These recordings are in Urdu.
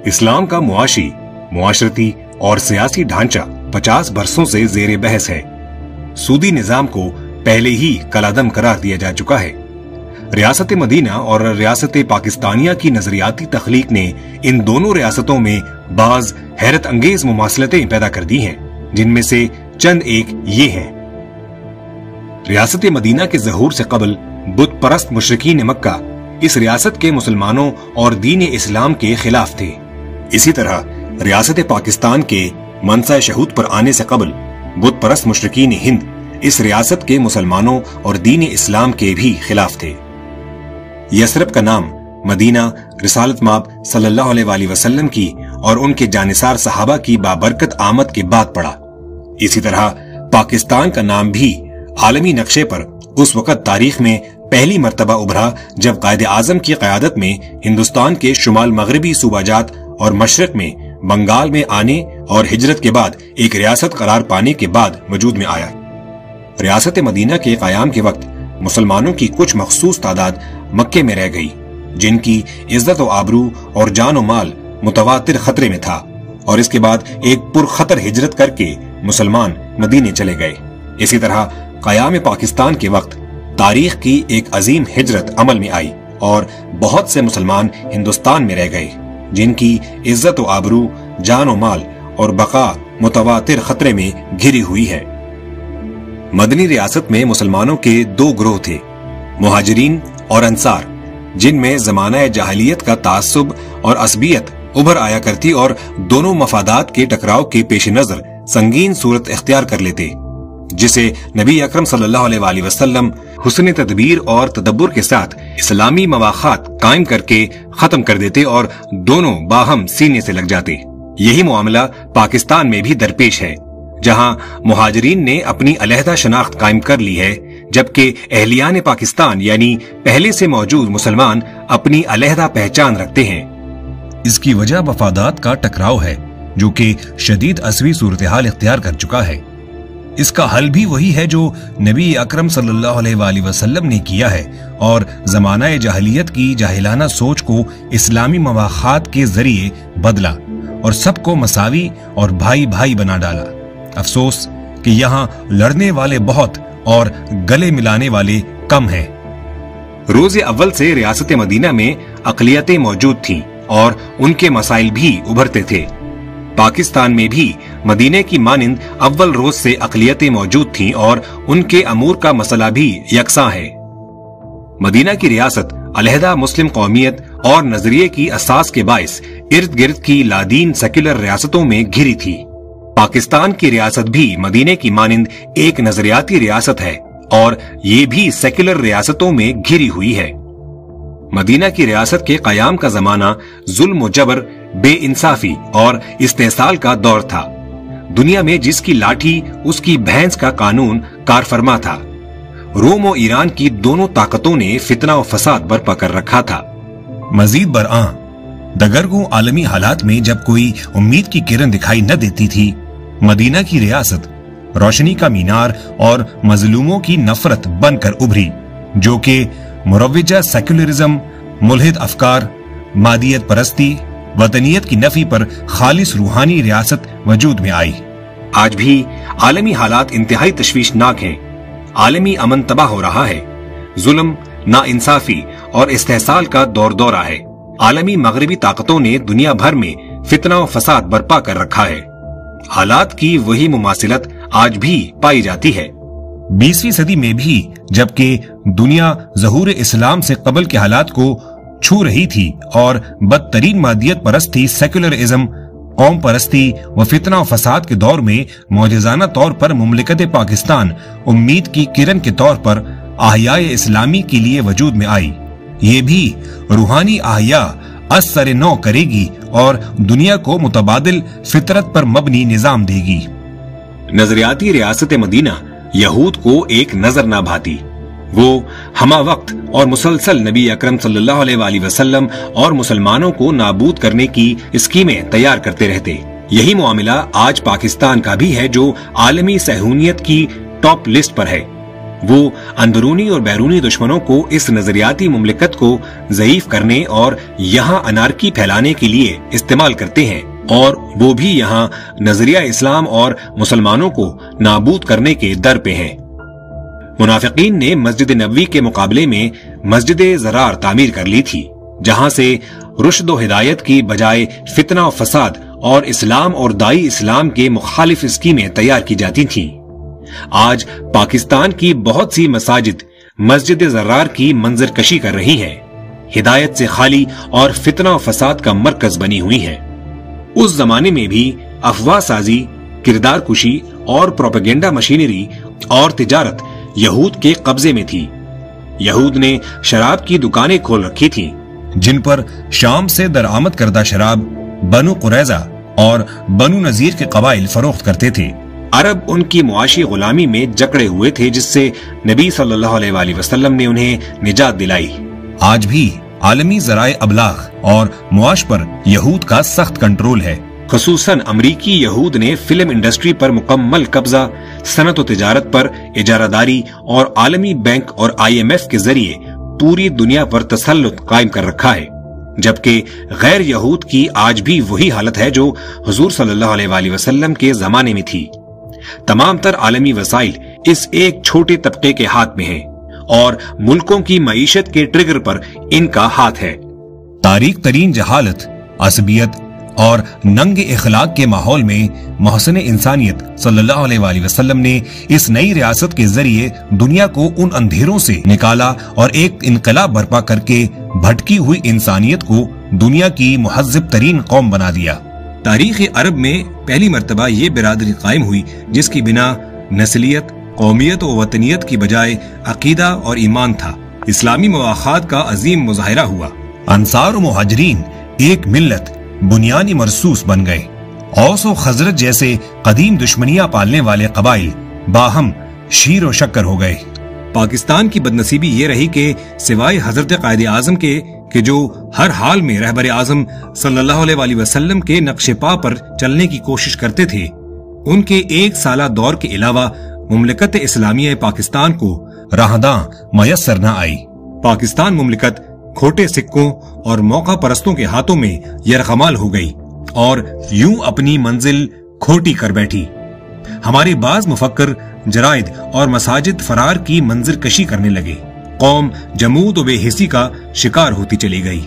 اسلام کا معاشی، معاشرتی اور سیاسی ڈھانچہ 50 برسوں سے زیر بحث ہے۔ سودی نظام کو پہلے ہی کالعدم قرار دیا جا چکا ہے۔ ریاست مدینہ اور ریاست پاکستانیہ کی نظریاتی تخلیق نے ان دونوں ریاستوں میں بعض حیرت انگیز مماثلتیں پیدا کر دی ہیں، جن میں سے چند ایک یہ ہیں۔ ریاست مدینہ کے ظہور سے قبل بت پرست مشرکین مکہ اس ریاست کے مسلمانوں اور دین اسلام کے خلاف تھے۔ اسی طرح ریاست پاکستان کے منصہ شہود پر آنے سے قبل بت پرست مشرکین ہند اس ریاست کے مسلمانوں اور دین اسلام کے بھی خلاف تھے۔ یثرب کا نام مدینہ رسالت مآب صلی اللہ علیہ وآلہ وسلم کی اور ان کے جانثار صحابہ کی بابرکت آمد کے بعد پڑا۔ اسی طرح پاکستان کا نام بھی عالمی نقشے پر اس وقت تاریخ میں پہلی مرتبہ ابھرا جب قائد اعظم کی قیادت میں ہندوستان کے شمال مغربی صوبہ جات اور مشرق میں بنگال میں آنے اور ہجرت کے بعد ایک ریاست قرار پانے کے بعد وجود میں آیا۔ ریاست مدینہ کے قیام کے وقت مسلمانوں کی کچھ مخصوص تعداد مکے میں رہ گئی، جن کی عزت و آبرو اور جان و مال متواتر خطرے میں تھا، اور اس کے بعد ایک پرخطر ہجرت کر کے مسلمان مدینے چلے گئے۔ اسی طرح قیام پاکستان کے وقت تاریخ کی ایک عظیم ہجرت عمل میں آئی اور بہت سے مسلمان ہندوستان میں رہ گئے، جن کی عزت و آبرو، جان و مال اور بقا متواتر خطرے میں گھری ہوئی ہے۔ مدنی ریاست میں مسلمانوں کے دو گروہ تھے، مہاجرین اور انصار، جن میں زمانہ جاہلیت کا تعصب اور عصبیت ابھر آیا کرتی اور دونوں مفادات کے ٹکراؤ کے پیش نظر سنگین صورت اختیار کر لیتے، جسے نبی اکرم صلی اللہ علیہ وآلہ وسلم حسن تدبیر اور تدبر کے ساتھ اسلامی مواخات قائم کر کے ختم کر دیتے اور دونوں باہم سینے سے لگ جاتے۔ یہی معاملہ پاکستان میں بھی درپیش ہے، جہاں مہاجرین نے اپنی علیحدہ شناخت قائم کر لی ہے، جبکہ اہلیان پاکستان یعنی پہلے سے موجود مسلمان اپنی علیحدہ پہچان رکھتے ہیں۔ اس کی وجہ مفادات کا ٹکراؤ ہے، جو کہ شدید عصبی صورتحال اختیار کر چکا ہے۔ اس کا حل بھی وہی ہے جو نبی اکرم صلی اللہ علیہ وآلہ وسلم نے کیا ہے، اور زمانہ جاہلیت کی جاہلانہ سوچ کو اسلامی مواخات کے ذریعے بدلا اور سب کو مساوی اور بھائی بھائی بنا ڈالا۔ افسوس کہ یہاں لڑنے والے بہت اور گلے ملانے والے کم ہیں۔ روز اول سے ریاست مدینہ میں اقلیتیں موجود تھیں اور ان کے مسائل بھی ابھرتے تھے۔ پاکستان میں بھی مدینے کی مانند اول روز سے اقلیتیں موجود تھیں اور ان کے امور کا مسئلہ بھی یکساں ہے۔ مدینہ کی ریاست علیحدہ مسلم قومیت اور نظریے کی اساس کے باعث ارد گرد کی لادین سیکولر ریاستوں میں گھری تھی۔ پاکستان کی ریاست بھی مدینے کی مانند ایک نظریاتی ریاست ہے اور یہ بھی سیکولر ریاستوں میں گھری ہوئی ہے۔ مدینہ کی ریاست کے قیام کا زمانہ ظلم و جبر، بے انصافی اور استحصال کا دور تھا۔ دنیا میں جس کی لاٹھی اس کی بھینس کا قانون کار فرما تھا۔ روم و ایران کی دونوں طاقتوں نے فتنہ و فساد برپا کر رکھا تھا۔ مزید برآں دگرگوں عالمی حالات میں جب کوئی امید کی کرن دکھائی نہ دیتی تھی، مدینہ کی ریاست روشنی کا مینار اور مظلوموں کی نفرت بن کر ابھری، جو کہ مروجہ سیکولرزم، ملحد افکار، مادیت پرستی، وطنیت کی نفی پر خالص روحانی ریاست وجود میں آئی۔ آج بھی عالمی حالات انتہائی تشویشناک ہیں۔ عالمی امن تباہ ہو رہا ہے۔ ظلم، ناانصافی اور استحصال کا دور دورہ ہے۔ عالمی مغربی طاقتوں نے دنیا بھر میں فتنہ و فساد برپا کر رکھا ہے۔ حالات کی وہی مماثلت آج بھی پائی جاتی ہے۔ 20ویں صدی میں بھی جبکہ دنیا ظہور اسلام سے قبل کے حالات کو چھو رہی تھی اور بدترین مادیت پرستی، سیکولرزم، قوم پرستی و فتنہ و فساد کے دور میں معجزانہ طور پر مملکت پاکستان امید کی کرن کے طور پر احیاء اسلامی کے لیے وجود میں آئی۔ یہ بھی روحانی احیاء از سر نو کرے گی اور دنیا کو متبادل فطرت پر مبنی نظام دے گی۔ نظریاتی ریاست مدینہ یہود کو ایک نظر نہ بھاتی۔ وہ ہمہ وقت اور مسلسل نبی اکرم صلی اللہ علیہ وآلہ وسلم اور مسلمانوں کو نابود کرنے کی اسکیمیں تیار کرتے رہتے۔ یہی معاملہ آج پاکستان کا بھی ہے، جو عالمی صہیونیت کی ٹاپ لسٹ پر ہے۔ وہ अंदरूनी और बैरूनी दुश्मनों को इस नजरियाती मुमलिकत को ज़ईफ करने और यहाँ अनारकी फैलाने के लिए इस्तेमाल करते हैं, और वो भी यहाँ नजरिया इस्लाम और मुसलमानों को नाबूद करने के दर पे हैं। मुनाफिकीन ने मस्जिद नबवी के मुकाबले में मस्जिद ज़रार तामीर कर ली थी, जहां से रुश्द व हिदायत की बजाय फितना व फसाद और इस्लाम और दाई इस्लाम के मुखालिफ स्कीमें तैयार की जाती थीं। आज पाकिस्तान की बहुत सी मसाजिद मस्जिद ज़रार की मंजर कशी कर रही हैं, हिदायत से खाली और फितना व फसाद का मरकज बनी हुई हैं। उस जमाने में भी अफवाह साजी, किरदार कुशी और प्रोपेगेंडा मशीनरी और तिजारत यहूद के कब्जे में थी। यहूद ने शराब की दुकानें खोल रखी थी, जिन पर शाम से दरामद करदा शराब बनु कुरैजा और बनु नजीर के कबाइल फरोख्त करते थे। अरब उनकी मुआशी गुलामी में जकड़े हुए थे, जिससे नबी सल्लल्लाहु अलैहि वसल्लम ने उन्हें निजात दिलाई। आज भी आलमी ज़राए अबलाग और मुआश पर यहूद का सख्त कंट्रोल है। खसूसन अमरीकी यहूद ने फिल्म इंडस्ट्री पर मुकम्मल कब्जा, सनत व तिजारत पर इजारादारी और आलमी बैंक और IMF के जरिए पूरी दुनिया पर तसल्लुत कायम कर रखा है, जबकि गैर यहूद की आज भी वही हालत है जो हुजूर सल्लल्लाहु अलैहि वसल्लम के जमाने में थी। तमाम तर आलमी वसाइल इस एक छोटे तबके के हाथ में है और मुल्कों की मईशत के ट्रिगर पर इनका हाथ है। तारीख तरीन जहालत, असबियत और नंगे इखलाक के माहौल में मोहसिन इंसानियत सल्लल्लाहु अलैहि वसल्लम ने इस नई रियासत के जरिए दुनिया को उन अंधेरों से निकाला और एक इनकलाब बर्पा करके भटकी हुई इंसानियत को दुनिया की मुहज्जिब तरीन कौम बना दिया। तारीख अरब में पहली मर्तबा ये बिरादरी कायम हुई जिसकी बिना नस्लियत, कौमियत और वतनियत की बजाय अकीदा और ईमान था। इस्लामी मवाखात का अजीम मुजाहिरा हुआ। अंसार और मुहाजिरीन एक मिल्लत बुनियानी मरसूस बन गए। औस और खजरत जैसे कदीम दुश्मनियां पालने वाले कबाइल बाहम शीर और शक्कर हो गए। पाकिस्तान की बदनसीबी ये रही कि सिवाय हजरत कायदे आजम के जो हर हाल में रहबर आजम सल्लल्लाहु अलैहि वसल्लम के नक्शे पा पर चलने की कोशिश करते थे, उनके एक साला दौर के अलावा मुमलिकत इस्लामिया पाकिस्तान को राहदां मयसर न आई। पाकिस्तान मुमलिकत खोटे सिक्कों और मौका परस्तों के हाथों में यरगमाल हो गई और यूं अपनी मंजिल खोटी कर बैठी। हमारे बाज मुफक्कर जराइद और मसाजिद फरार की मंजिल कशी करने लगे। कौम जमूद और बेहिसी का शिकार होती चली गई।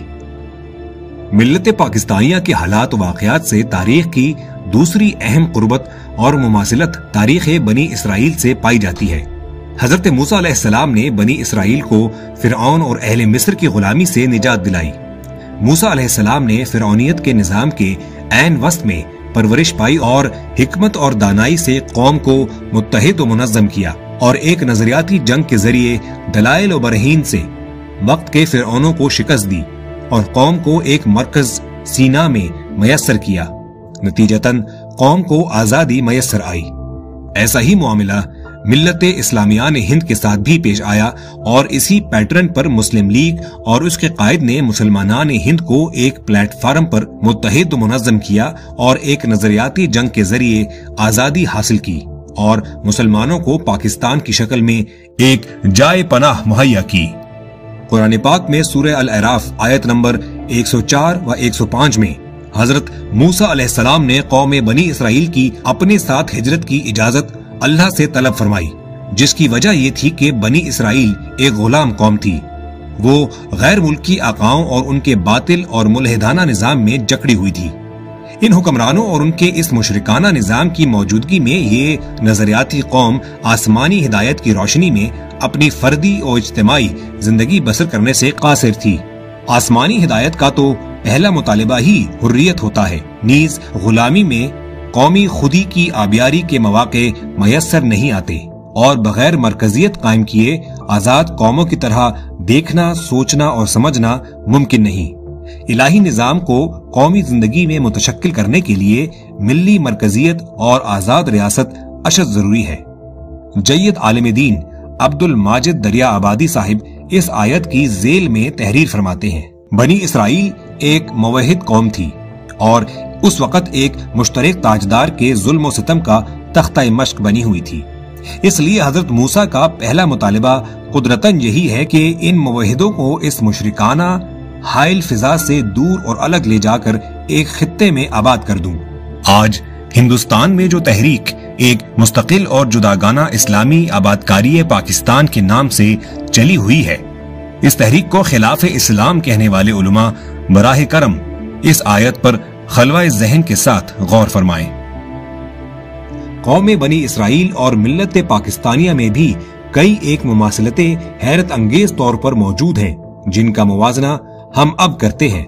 मिल्लत पाकिस्तानिया के हालात वाकयात से तारीख की दूसरी अहम कुर्बत और मुमासिलत तारीख बनी इसराइल से पाई जाती है। हजरत मूसा अलैहिस्सलाम ने बनी इसराइल को फिरऔन और अहले मिस्र की गुलामी से निजात दिलाई। मूसा अलैहिस्सलाम ने फिरौनियत के निजाम के ऐन वस्त में परवरिश पाई और हिकमत और दानाई से कौम को मुत्तहिद व मुनज़्ज़म किया और एक नजरियाती जंग के जरिए दलाइल और बरहीन से वक्त के फिरौनों को शिकस्त दी और कौम को एक मरकज सीना में मयस्सर किया। नतीजतन कौम को आजादी मयस्सर आई। ऐसा ही मामला मिल्लत इस्लामिया ने हिंद के साथ भी पेश आया और इसी पैटर्न पर मुस्लिम लीग और उसके कायद ने मुसलमानान हिंद को एक प्लेटफार्म पर मुत्तहिद मुनज़्ज़म किया और एक नजरियाती जंग के जरिए आजादी हासिल की और मुसलमानों को पाकिस्तान की शक्ल में एक जाए पनाह मुहैया की। कुरान पाक में सूरह अल-अराफ आयत नंबर 104 व 105 में हजरत मूसा अलैहिस्सलाम ने कौम बनी इसराइल की अपने साथ हिजरत की इजाजत अल्लाह से तलब फरमाई, जिसकी वजह ये थी कि बनी इसराइल एक गुलाम कौम थी। वो गैर मुल्की आकाओं और उनके बातिल और मुल्हिदाना निजाम में जकड़ी हुई थी। इन हुक्मरानों और उनके इस मुशरिकाना निजाम की मौजूदगी में ये नजरियाती कौम आसमानी हिदायत की रोशनी में अपनी फर्दी और इज्तिमाई जिंदगी बसर करने से कासिर थी। आसमानी हिदायत का तो पहला मुतालिबा ही हुर्रियत होता है। नीज गुलामी में कौमी खुदी की आबियारी के मौके मयस्सर नहीं आते और बगैर मरकजियत कायम किए आजाद कौमों की तरह देखना, सोचना और समझना मुमकिन नहीं। इलाही निजाम को कौमी जिंदगी में मुतशक्किल करने के लिए मिल्ली मरकजियत और आजाद रियासत अशद जरूरी है। जय्यद आलिम दीन अब्दुल माजिद दरिया आबादी साहिब इस आयत की जेल में तहरीर फरमाते हैं। बनी इसराइल एक मुवहिद कौम थी और उस वक़्त एक मुश्तरक ताजदार के जुल्म और सितम का तख्ता मश्क बनी हुई थी। اس لیے حضرت موسیٰ کا پہلا مطالبہ قدرتاً یہی ہے کہ ان موحدوں کو اس مشرکانہ حائل فضا سے دور اور الگ لے جا کر ایک خطے میں آباد کر دوں۔ آج ہندوستان میں جو تحریک ایک مستقل اور جداگانہ اسلامی آبادکاری پاکستان کے نام سے چلی ہوئی ہے، اس تحریک کو خلاف اسلام کہنے والے علماء براہ کرم اس آیت پر خلوہ ذہن کے ساتھ غور فرمائیں۔ قوم بنی اسرائیل اور ملت پاکستانیہ میں بھی کئی ایک مماثلتیں حیرت انگیز طور پر موجود ہیں، جن کا موازنہ ہم اب کرتے ہیں۔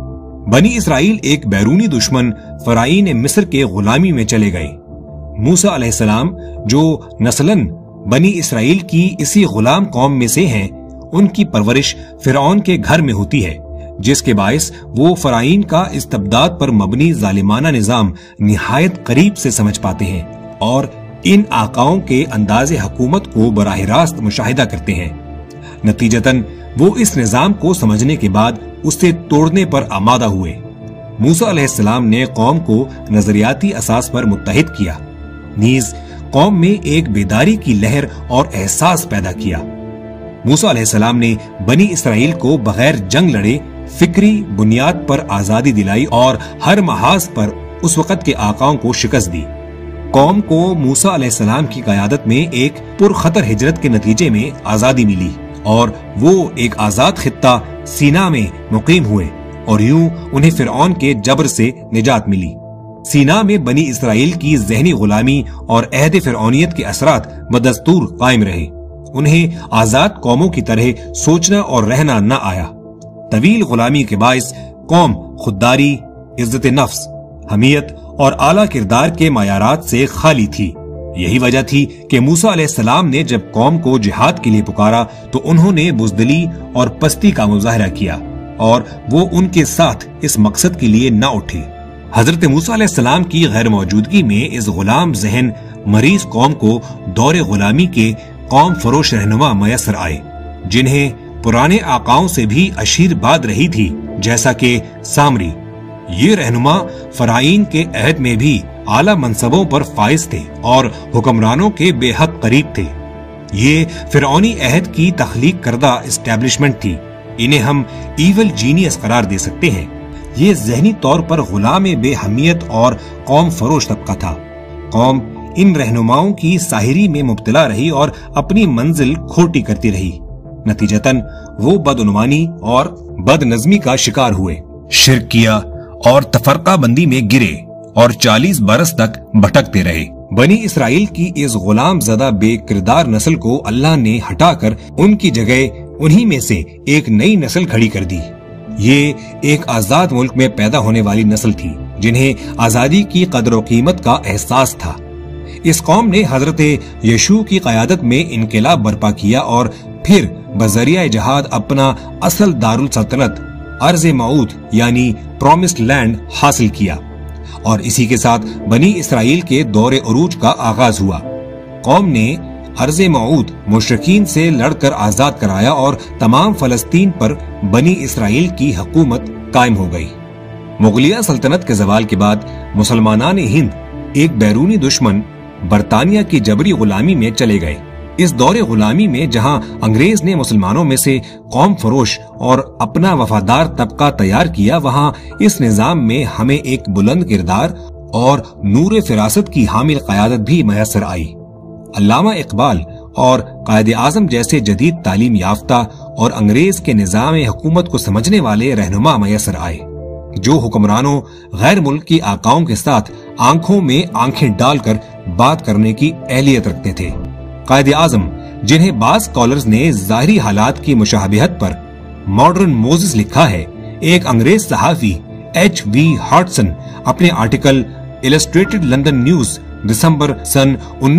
بنی اسرائیل ایک بیرونی دشمن فرعین مصر کے غلامی میں چلے گئے۔ موسیٰ علیہ السلام جو نسلاً بنی اسرائیل کی اسی غلام قوم میں سے ہیں، ان کی پرورش فرعون کے گھر میں ہوتی ہے، جس کے باعث وہ فرعین کا استبداد پر مبنی ظالمانہ نظام نہایت قریب سے سمجھ پاتے ہیں اور ان آقاؤں کے انداز حکومت کو براہ راست مشاہدہ کرتے ہیں۔ نتیجتاً وہ اس نظام کو سمجھنے کے بعد اسے توڑنے پر آمادہ ہوئے۔ موسیٰ علیہ السلام نے قوم کو نظریاتی اساس پر متحد کیا، نیز قوم میں ایک بیداری کی لہر اور احساس پیدا کیا۔ موسیٰ علیہ السلام نے بنی اسرائیل کو بغیر جنگ لڑے فکری بنیاد پر آزادی دلائی اور ہر محاذ پر اس وقت کے آقاؤں کو شکست دی۔ قوم کو موسیٰ علیہ السلام کی قیادت میں ایک پرخطر ہجرت کے نتیجے میں آزادی ملی اور وہ ایک آزاد خطہ سینا میں مقیم ہوئے اور یوں انہیں فرعون کے جبر سے نجات ملی۔ سینا میں بنی اسرائیل کی ذہنی غلامی اور عہد فرعونیت کے اثرات بدستور قائم رہے۔ انہیں آزاد قوموں کی طرح سوچنا اور رہنا نہ آیا۔ طویل غلامی کے باعث قوم خودداری، عزت نفس، حمیت اور اعلیٰ کردار کے معیارات سے خالی تھی۔ یہی وجہ تھی کہ موسیٰ علیہ السلام نے جب قوم کو جہاد کے لیے پکارا تو انہوں نے بزدلی اور پستی کا مظاہرہ کیا اور وہ ان کے ساتھ اس مقصد کے لیے نہ اٹھے۔ حضرت موسیٰ علیہ السلام کی غیر موجودگی میں اس غلام ذہن مریض قوم کو دور غلامی کے قوم فروش رہنما میسر آئے، جنہیں پرانے آقاؤں سے بھی اشیر باد رہی تھی، جیسا کہ سامری۔ یہ رہنما فرعین کے عہد میں بھی اعلیٰ منصبوں پر فائز تھے اور حکمرانوں کے بے حد قریب تھے۔ یہ فرعونی عہد کی تخلیق کردہ اسٹیبلشمنٹ تھی۔ انہیں ہم ایول جینیس قرار دے سکتے ہیں۔ یہ ذہنی طور پر غلام بے حمیت اور قوم فروش طبقہ تھا۔ قوم ان رہنماؤں کی ساحری میں مبتلا رہی اور اپنی منزل کھوٹی کرتی رہی۔ نتیجتاً وہ بدعنوانی اور بد نظمی کا شکار ہوئے، شرک کیا اور تفرقہ بندی میں گرے اور 40 برس تک بھٹکتے رہے۔ بنی اسرائیل کی اس غلام زدہ بے کردار نسل کو اللہ نے ہٹا کر ان کی جگہ انہی میں سے ایک نئی نسل کھڑی کر دی۔ یہ ایک آزاد ملک میں پیدا ہونے والی نسل تھی جنہیں آزادی کی قدر و قیمت کا احساس تھا۔ اس قوم نے حضرت یشوع کی قیادت میں انقلاب برپا کیا اور پھر بذریعہ جہاد اپنا اصل دارالسلطنت ارض موعود یعنی پرومسڈ لینڈ حاصل کیا، اور اسی کے ساتھ بنی اسرائیل کے دور عروج کا آغاز ہوا۔ قوم نے ارض موعود مشرکین سے لڑ کر آزاد کرایا اور تمام فلسطین پر بنی اسرائیل کی حکومت قائم ہو گئی۔ مغلیہ سلطنت کے زوال کے بعد مسلمانان ہند ایک بیرونی دشمن برطانیہ کی جبری غلامی میں چلے گئے۔ اس دور غلامی میں جہاں انگریز نے مسلمانوں میں سے قوم فروش اور اپنا وفادار طبقہ تیار کیا، وہاں اس نظام میں ہمیں ایک بلند کردار اور نور فراست کی حامل قیادت بھی میسر آئی۔ علامہ اقبال اور قائد اعظم جیسے جدید تعلیم یافتہ اور انگریز کے نظام حکومت کو سمجھنے والے رہنما میسر آئے، جو حکمرانوں غیر ملکی آقاؤں کے ساتھ آنکھوں میں آنکھیں ڈال کر بات کرنے کی اہلیت رکھتے تھے۔ قائد اعظم، جنہیں بعض اسکالرز نے ظاہری حالات کی مشابہت پر ماڈرن موزس لکھا ہے، ایک انگریز صحافی ایچ وی ہارٹسن اپنے آرٹیکل السٹریٹڈ لندن نیوز دسمبر سن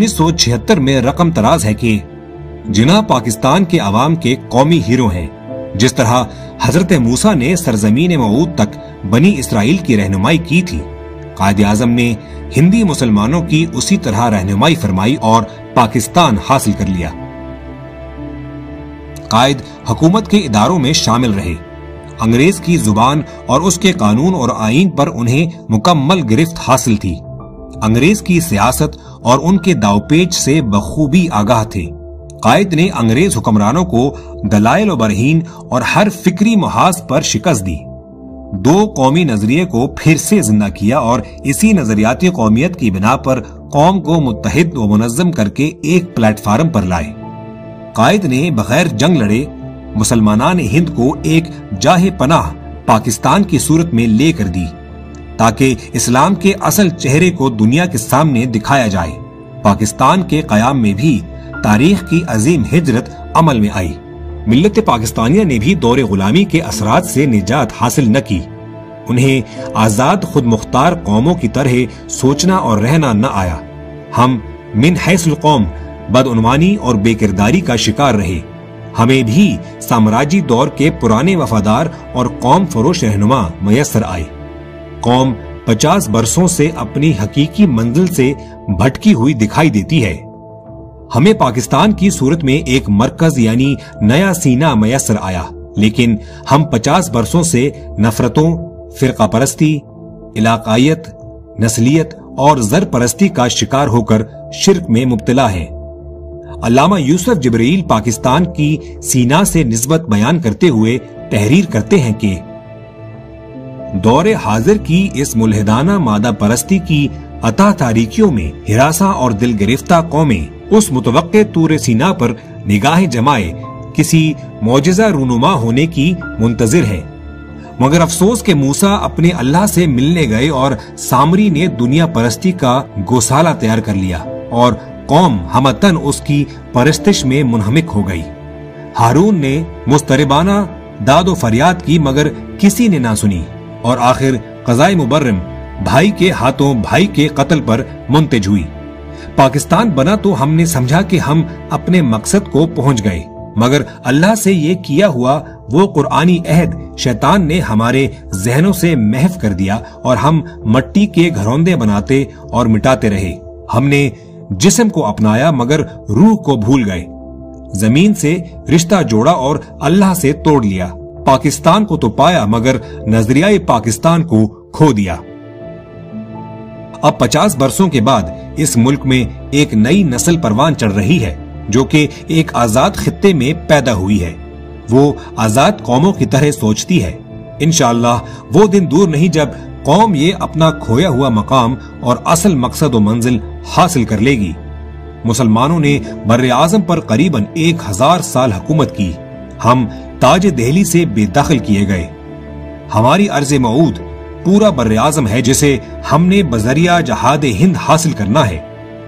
1976 میں رقم تراز ہے کہ جناح پاکستان کے عوام کے قومی ہیرو ہیں۔ جس طرح حضرت موسیٰ نے سرزمین موعود تک بنی اسرائیل کی رہنمائی کی تھی، قائد اعظم نے ہندی مسلمانوں کی اسی طرح رہنمائی فرمائی اور پاکستان حاصل کر لیا۔ قائد حکومت کے اداروں میں شامل رہے۔ انگریز کی زبان اور اس کے قانون اور آئین پر انہیں مکمل گرفت حاصل تھی۔ انگریز کی سیاست اور ان کے داوپیچ سے بخوبی آگاہ تھے۔ قائد نے انگریز حکمرانوں کو دلائل و برہین اور ہر فکری محاذ پر شکست دی، دو قومی نظریے کو پھر سے زندہ کیا اور اسی نظریاتی قومیت کی بنا پر قوم کو متحد و منظم کر کے ایک پلیٹ فارم پر لائے۔ قائد نے بغیر جنگ لڑے مسلمانان ہند کو ایک جاہ پناہ پاکستان کی صورت میں لے کر دی تاکہ اسلام کے اصل چہرے کو دنیا کے سامنے دکھایا جائے۔ پاکستان کے قیام میں بھی تاریخ کی عظیم ہجرت عمل میں آئی۔ ملت پاکستانیہ نے بھی دور غلامی کے اثرات سے نجات حاصل نہ کی، انہیں آزاد خود مختار قوموں کی طرح سوچنا اور رہنا نہ آیا۔ ہم من حیث القوم بدعنوانی اور بے کرداری کا شکار رہے۔ ہمیں بھی سامراجی دور کے پرانے وفادار اور قوم فروش رہنما میسر آئے۔ قوم 50 برسوں سے اپنی حقیقی منزل سے بھٹکی ہوئی دکھائی دیتی ہے۔ ہمیں پاکستان کی صورت میں ایک مرکز یعنی نیا سینہ میسر آیا، لیکن ہم 50 برسوں سے نفرتوں، فرقہ پرستی، علاقائیت، نسلیت اور زر پرستی کا شکار ہو کر شرک میں مبتلا ہیں۔ علامہ یوسف جبرائیل پاکستان کی سینا سے نسبت بیان کرتے ہوئے تحریر کرتے ہیں کہ دور حاضر کی اس ملحدانہ مادہ پرستی کی عطا تاریکیوں میں ہراساں اور دل گرفتہ قومیں اس متوقع طور سینا پر نگاہ جمائے کسی معجزہ رونما ہونے کی منتظر ہے، مگر افسوس کہ موسیٰ اپنے اللہ سے ملنے گئے اور سامری نے دنیا پرستی کا گوسالہ تیار کر لیا اور قوم ہمتن اس کی پرستش میں منہمک ہو گئی۔ ہارون نے مستربانہ داد و فریاد کی مگر کسی نے نہ سنی، اور آخر قضائے مبرم بھائی کے ہاتھوں بھائی کے قتل پر منتج ہوئی۔ پاکستان بنا تو ہم نے سمجھا کہ ہم اپنے مقصد کو پہنچ گئے، مگر اللہ سے یہ کیا ہوا وہ قرآنی عہد شیطان نے ہمارے ذہنوں سے محو کر دیا اور ہم مٹی کے گھروندے بناتے اور مٹاتے رہے۔ ہم نے جسم کو اپنایا مگر روح کو بھول گئے، زمین سے رشتہ جوڑا اور اللہ سے توڑ لیا۔ پاکستان کو تو پایا مگر نظریہ پاکستان کو کھو دیا۔ اب 50 برسوں کے بعد اس ملک میں ایک نئی نسل پروان چڑھ رہی ہے جو کہ ایک آزاد خطے میں پیدا ہوئی ہے۔ وہ آزاد قوموں کی طرح سوچتی ہے۔ انشاءاللہ وہ دن دور نہیں جب قوم یہ اپنا کھویا ہوا مقام اور اصل مقصد و منزل حاصل کر لے گی۔ مسلمانوں نے بر اعظم پر قریباً 1000 سال حکومت کی۔ ہم تاج دہلی سے بے دخل کیے گئے۔ ہماری ارض موعود پورا بر اعظم ہے جسے ہم نے بذریعہ جہاد ہند حاصل کرنا ہے۔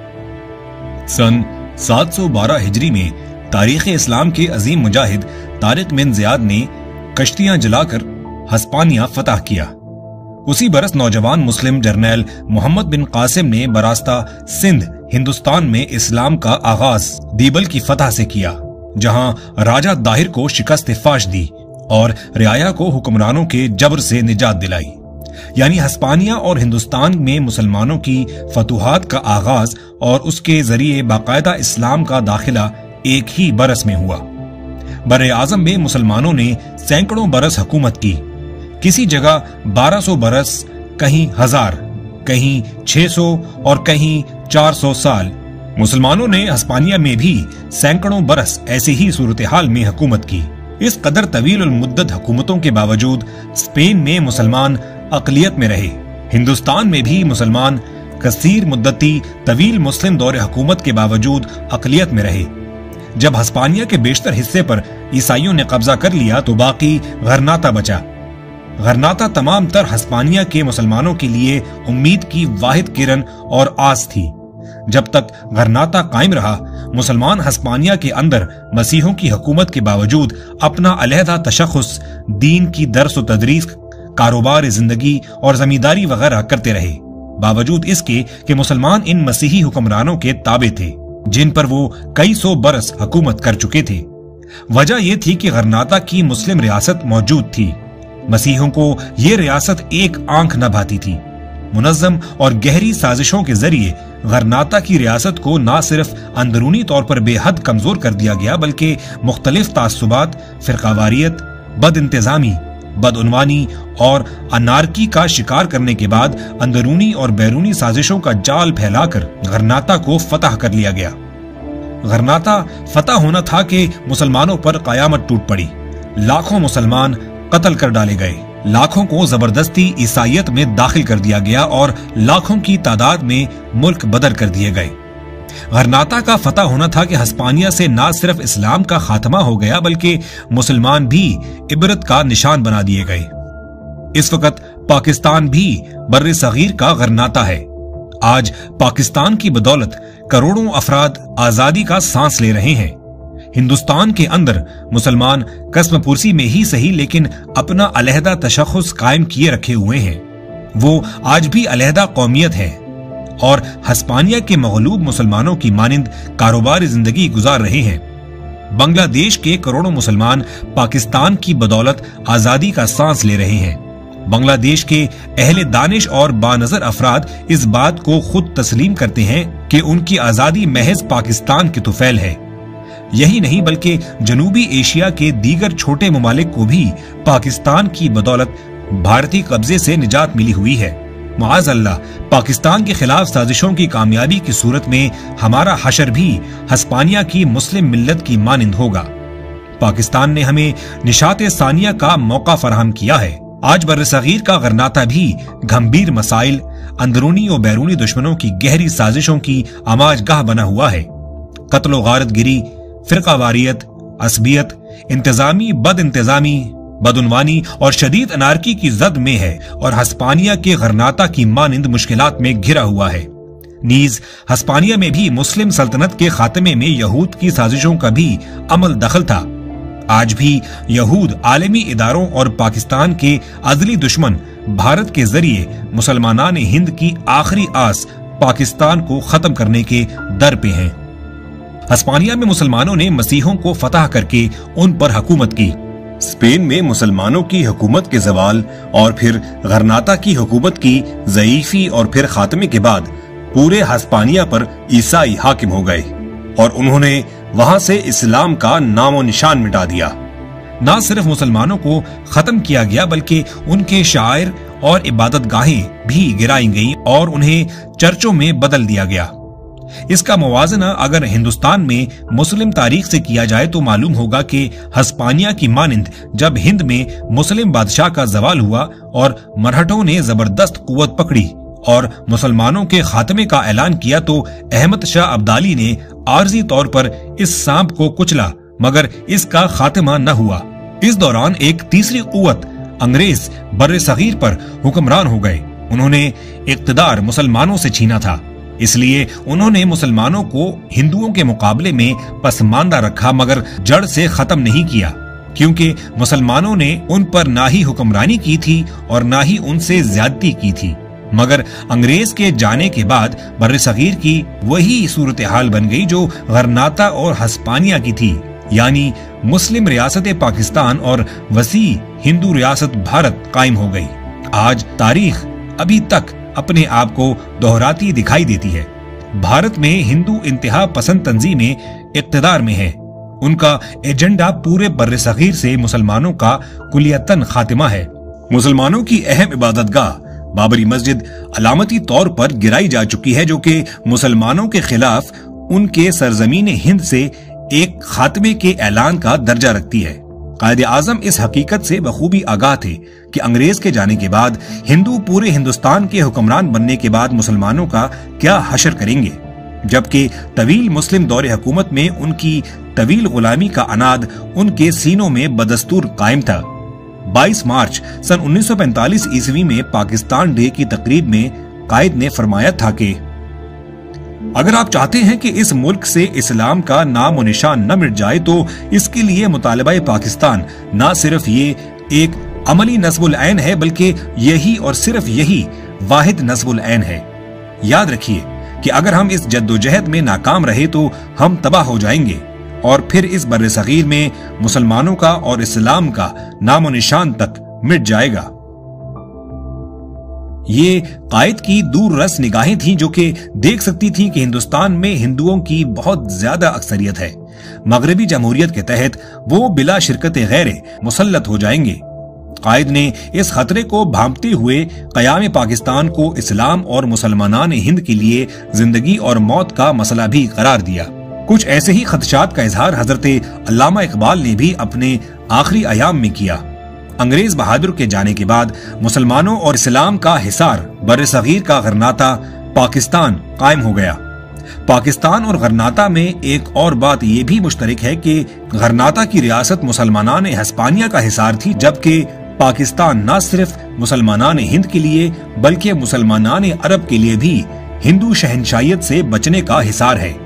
سن 712 ہجری میں تاریخ اسلام کے عظیم مجاہد طارق بن زیاد نے کشتیاں جلا کر ہسپانیہ فتح کیا۔ اسی برس نوجوان مسلم جرنیل محمد بن قاسم نے براستہ سندھ ہندوستان میں اسلام کا آغاز دیبل کی فتح سے کیا، جہاں راجہ داہر کو شکست فاش دی اور رعایا کو حکمرانوں کے جبر سے نجات دلائی۔ یعنی ہسپانیہ اور ہندوستان میں مسلمانوں کی فتوحات کا آغاز اور اس کے ذریعے باقاعدہ اسلام کا داخلہ ایک ہی برس میں ہوا۔ بر اعظم میں مسلمانوں نے سینکڑوں برس حکومت کی، کسی جگہ 1200 برس، کہیں 1000، کہیں 600 اور کہیں 400 سال۔ مسلمانوں نے ہسپانیہ میں بھی سینکڑوں برس ایسی ہی صورتحال میں حکومت کی۔ اس قدر طویل المدت حکومتوں کے باوجود اسپین میں مسلمان اقلیت میں رہے۔ ہندوستان میں بھی مسلمان کثیر مدتی طویل مسلم دور حکومت کے باوجود اقلیت میں رہے۔ جب ہسپانیہ کے بیشتر حصے پر عیسائیوں نے قبضہ کر لیا تو باقی غرناطہ بچا۔ غرناطہ تمام تر ہسپانیہ کے مسلمانوں کے لیے امید کی واحد کرن اور آس تھی۔ جب تک غرناطہ قائم رہا، مسلمان ہسپانیہ کے اندر مسیحوں کی حکومت کے باوجود اپنا علیحدہ تشخص، دین کی درس و تدریس، کاروبار زندگی اور زمینداری وغیرہ کرتے رہے، باوجود اس کے کہ مسلمان ان مسیحی حکمرانوں کے تابع تھے جن پر وہ کئی سو برس حکومت کر چکے تھے۔ وجہ یہ تھی کہ غرناطہ کی مسلم ریاست موجود تھی، مسیحوں کو یہ ریاست ایک آنکھ نہ بھاتی تھی۔ منظم اور گہری سازشوں کے ذریعے غرناطہ کی ریاست کو نہ صرف اندرونی طور پر بے حد کمزور کر دیا گیا بلکہ مختلف تعصبات، فرقہ واریت، بد انتظامی، बदउनवानी और अनारकी का शिकार करने के बाद अंदरूनी और बैरूनी साजिशों का जाल फैलाकर गरनाता को फतह कर लिया गया। गरनाता फतह होना था कि मुसलमानों पर कयामत टूट पड़ी। लाखों मुसलमान कत्ल कर डाले गए, लाखों को जबरदस्ती ईसाईयत में दाखिल कर दिया गया और लाखों की तादाद में मुल्क बदर कर दिए गए। गरनाता का फतह होना था कि हस्पानिया से न सिर्फ इस्लाम का खात्मा हो गया बल्कि मुसलमान भी इबरत का निशान बना दिए गए। इस वक्त पाकिस्तान भी बर्रे सगीर का गरनाता है। आज पाकिस्तान की बदौलत करोड़ों अफराद आजादी का सांस ले रहे हैं। हिंदुस्तान के अंदर मुसलमान कस्म पुरसी में ही सही लेकिन अपना अलहदा तशख़्ख़ुस कायम किए रखे हुए हैं। वो आज भी अलहदा कौमियत है और हस्पानिया के मगलूब मुसलमानों की मानिंद कारोबारी जिंदगी गुजार रहे हैं। बांग्लादेश के करोड़ों मुसलमान पाकिस्तान की बदौलत आजादी का सांस ले रहे हैं। बांग्लादेश के अहले दानिश और बानजर अफराद इस बात को खुद तस्लीम करते हैं कि उनकी आजादी महज पाकिस्तान के तुफैल है। यही नहीं बल्कि जनूबी एशिया के दीगर छोटे ममालिक को भी पाकिस्तान की बदौलत भारतीय कब्जे से निजात मिली हुई है। माअज़ अल्लाह पाकिस्तान के खिलाफ साजिशों की कामयाबी की सूरत में हमारा हशर भी हस्पानिया की मुस्लिम मिल्लत की मानिंद होगा। पाकिस्तान ने हमें निशात सानिया का मौका फराहम किया है। आज बर्रसगीर का गरनाता भी गंभीर मसाइल, अंदरूनी और बैरूनी दुश्मनों की गहरी साजिशों की आमाजगाह बना हुआ है। कत्ल गारतगिरी, फिरकावारियत, असबियत, इंतजामी बद इंतजामी, बदउनवानी और शदीद अनारकी की जद में है और हस्पानिया के गरनाता की मानिंद मुश्किलात में घिरा हुआ है। नीज हस्पानिया में भी मुस्लिम सल्तनत के खात्मे में यहूद की साजिशों का भी अमल दखल था। आज भी यहूद आलमी इदारों और पाकिस्तान के अजली दुश्मन भारत के जरिए मुसलमानान हिंद की आखिरी आस पाकिस्तान को खत्म करने के दर पे हैं। हस्पानिया में मुसलमानों ने मसीहों को फतह करके उन पर हुकूमत की। स्पेन में मुसलमानों की हुकूमत के जवाल और फिर गरनाता की हुकूमत की ज़ईफी और फिर खात्मे के बाद पूरे हस्पानिया पर ईसाई हाकिम हो गए और उन्होंने वहां से इस्लाम का नामो निशान मिटा दिया। न सिर्फ मुसलमानों को खत्म किया गया बल्कि उनके शायर और इबादत गाहें भी गिराई गईं और उन्हें चर्चों में बदल दिया गया। इसका मुवाजना अगर हिंदुस्तान में मुस्लिम तारीख से किया जाए तो मालूम होगा कि हस्पानिया की मानिंद जब हिंद में मुस्लिम बादशाह का जवाल हुआ और मरहटों ने जबरदस्त कुव्वत पकड़ी और मुसलमानों के खात्मे का ऐलान किया तो अहमद शाह अब्दाली ने आर्जी तौर पर इस सांप को कुचला मगर इसका खात्मा न हुआ। इस दौरान एक तीसरी कुव्वत अंग्रेज बर्रे सगीर पर हुक्मरान हो गए। उन्होंने इक्तदार मुसलमानों से छीना था, इसलिए उन्होंने मुसलमानों को हिंदुओं के मुकाबले में पसमानदा रखा मगर जड़ से खत्म नहीं किया, क्योंकि मुसलमानों ने उन पर ना ही हुक्मरानी की थी और ना ही उनसे ज्यादती की थी। मगर अंग्रेज के जाने के बाद बर्रे सगीर की वही सूरत हाल बन गई जो गरनाता और हस्पानिया की थी, यानी मुस्लिम रियासत पाकिस्तान और वसी हिंदू रियासत भारत कायम हो गई। आज तारीख अभी तक अपने आप को दोहराती दिखाई देती है। भारत में हिंदू इंतहा पसंद तंजीमें इक्तदार में है। उनका एजेंडा पूरे बर्रे सगीर से मुसलमानों का कुलियतन खात्मा है। मुसलमानों की अहम इबादतगाह बाबरी मस्जिद अलामती तौर पर गिराई जा चुकी है, जो कि मुसलमानों के खिलाफ उनके सरजमीन हिंद से एक खात्मे के ऐलान का दर्जा रखती है। कायदे आजम इस हकीकत से बखूबी आगाह थे कि अंग्रेज के जाने के बाद हिंदू पूरे हिंदुस्तान के हुक्मरान बनने के बाद मुसलमानों का क्या हशर करेंगे, जबकि तवील मुस्लिम दौरे हुकूमत में उनकी तवील गुलामी का अनाद उनके सीनों में बदस्तूर कायम था। 22 मार्च सन 1945 ईस्वी में पाकिस्तान डे की तकरीब में कायद ने फरमाया था कि अगर आप चाहते हैं कि इस मुल्क से इस्लाम का नाम और निशान न मिट जाए तो इसके लिए मुतालिबा पाकिस्तान न सिर्फ ये एक अमली नस्बुल ऐन है बल्कि यही और सिर्फ यही वाहिद नस्बुल ऐन है। याद रखिए कि अगर हम इस जद्दोजहद में नाकाम रहे तो हम तबाह हो जाएंगे और फिर इस बर्रे सगीर में मुसलमानों का और इस्लाम का नामो निशान तक मिट जाएगा। ये कायद की दूर रस निगाहें थीं जो कि देख सकती थीं कि हिंदुस्तान में हिंदुओं की बहुत ज्यादा अक्सरियत है। मगरबी जमहूरियत के तहत वो बिला शिरकत गैरे मुसल्लत हो जाएंगे। कायद ने इस खतरे को भांपते हुए क़याम पाकिस्तान को इस्लाम और मुसलमानान हिंद के लिए जिंदगी और मौत का मसला भी करार दिया। कुछ ऐसे ही खदशात का इजहार हजरत अल्लामा इकबाल ने भी अपने आखिरी अयाम में किया। अंग्रेज बहादुर के जाने के बाद मुसलमानों और इस्लाम का हिसार बर्र-ए-सगीर का गरनाता पाकिस्तान कायम हो गया। पाकिस्तान और गरनाता में एक और बात ये भी मुश्तरक है कि गरनाता की रियासत मुसलमानान हिस्पानिया का हिसार थी, जबकि पाकिस्तान न सिर्फ मुसलमानान हिंद के लिए बल्कि मुसलमानान अरब के लिए भी हिंदू शहनशाहियत से बचने का हिसार है।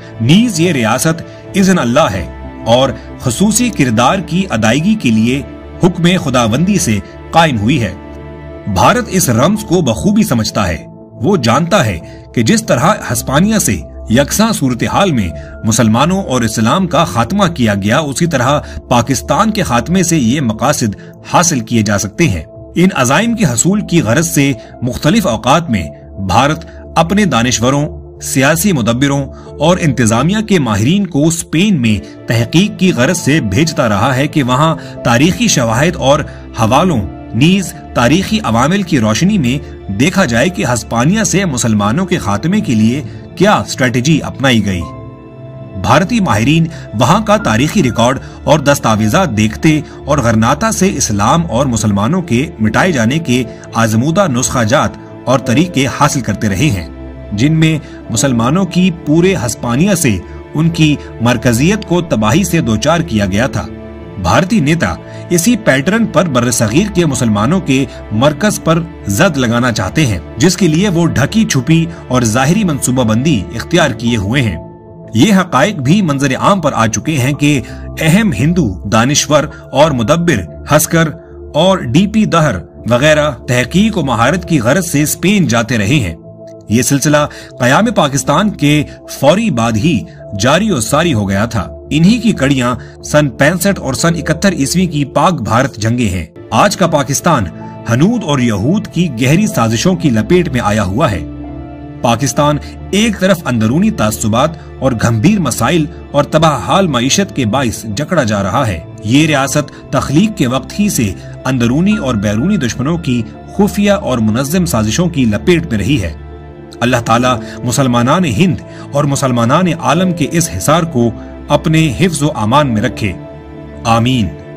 नीज ये रियासत इज़्न अल्लाह है और खसूसी किरदार की अदायगी के लिए हुक्म खुदाबंदी से कायम हुई है। भारत इस रम्ज को बखूबी समझता है। वो जानता है कि जिस तरह हिस्पानिया से यकसा सूरत हाल में मुसलमानों और इस्लाम का खात्मा किया गया, उसी तरह पाकिस्तान के खात्मे से ये मकासद हासिल किए जा सकते हैं। इन अज़ाइम के हसूल की गरज से मुख्तलिफ औकात में भारत अपने दानिश्वरों, सियासी मुदब्बिरों और इंतजामिया के माहिरीन को स्पेन में तहकीक की गरज से भेजता रहा है कि वहाँ तारीखी शवाहिद और हवालों नीज तारीखी अवामिल की रोशनी में देखा जाए कि हिस्पानिया से मुसलमानों के खात्मे के लिए क्या स्ट्रेटेजी अपनाई गई। भारतीय माहिरीन वहां का तारीखी रिकॉर्ड और दस्तावेजात देखते और गरनाता से इस्लाम और मुसलमानों के मिटाए जाने के आजमूदा नुस्खाजात और तरीके हासिल करते रहे हैं, जिनमें मुसलमानों की पूरे हिस्पानिया से उनकी मरकजियत को तबाही से दोचार किया गया था। भारतीय नेता इसी पैटर्न पर बर्र-ए-सगीर के मुसलमानों के मरकज पर जद लगाना चाहते हैं, जिसके लिए वो ढकी छुपी और जाहिरी मंसूबाबंदी इख्तियार किए हुए हैं। ये हकाइक भी मंजर आम पर आ चुके हैं कि अहम हिंदू दानिश्वर और मुदब्बिर हस्कर और डीपी दहर वगैरह तहकीक और महारत की गरज से स्पेन जाते रहे हैं। ये सिलसिला क़याम पाकिस्तान के फौरी बाद ही जारी और सारी हो गया था। इन्हीं की कड़ियां सन 65 और सन 71 ईस्वी की पाक भारत जंगे हैं। आज का पाकिस्तान हनूद और यहूद की गहरी साजिशों की लपेट में आया हुआ है। पाकिस्तान एक तरफ अंदरूनी तासुबात और गंभीर मसाइल और तबाहाल मईशत के बाइस जकड़ा जा रहा है। ये रियासत तख्लीक के वक्त ही से अंदरूनी और बैरूनी दुश्मनों की खुफिया और मुनज़्ज़म साजिशों की लपेट में रही है। अल्लाह ताला मुसलमानान हिंद और मुसलमानान आलम के इस हिसार को अपने हिफ्ज़ व अमान में रखे। आमीन।